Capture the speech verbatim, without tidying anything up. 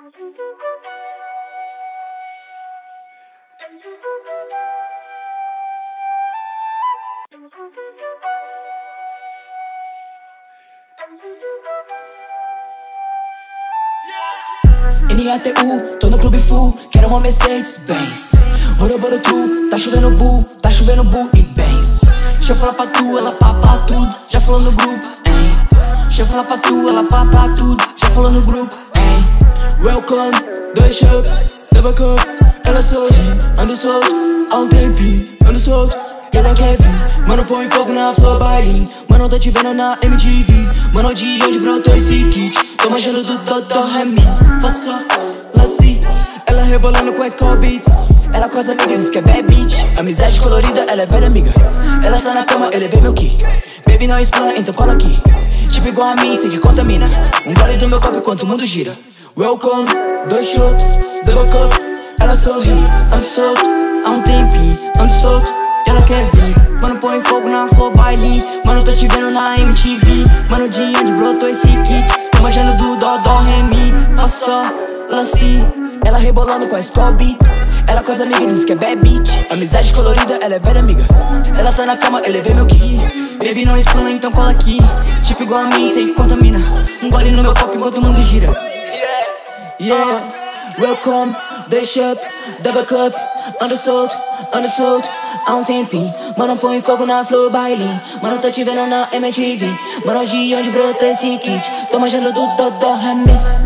N A T U, tô no clube full, quero uma Mercedes-Benz. Bora, tu, tá chovendo bull, tá chovendo bull e Benz. Deixa eu falar pra tu, ela papa tudo, já falou no grupo, hein. Deixa eu falar pra tu, ela papa tudo, já falou no grupo, hein. Welcome, dois chops, double cup, ela sorri, ando solto, há um tempinho, ando solto, e ela quer vir. Mano, põe fogo na flor baile, mano, tô te vendo na M T V. Mano, de onde brotou esse kit? Tô manjando do Dodó Remy. Faça, lance, ela rebolando com a Skull Beats. Ela com as amigas diz que é bad bitch. Amizade colorida, ela é velha amiga. Ela tá na cama, eu levei meu ki. Baby não explana, então cola aqui. Tipo igual a mim, sei que contamina. Um gole do meu copo enquanto o mundo gira. Welcome, dois chops, double cup. Ela sorri, ando solto, há um tempinho, ando solto, e ela quer vir. Mano, põe fogo na flor baile, mano, tô te vendo na M T V. Mano, de onde brotou esse kit? Tô manjando do Dodó Remy. Faça, lance, ela rebolando com a Skull Beats. Ela com as amigas diz que é bad bitch. Amizade colorida, ela é velha amiga. Ela tá na cama, eu levei meu ki. Baby não explana, então cola aqui. Tipo igual a mim, sei que contamina. Um gole no meu copo enquanto o mundo gira. Yeah, welcome, dois chops, double cup. Ando solto, ando solto, há um tempinho. Mano, põe fogo na flor baile, mano, tô te vendo na M T V. Mano, de onde brotou esse kit? Tô manjando do Dodó Remy.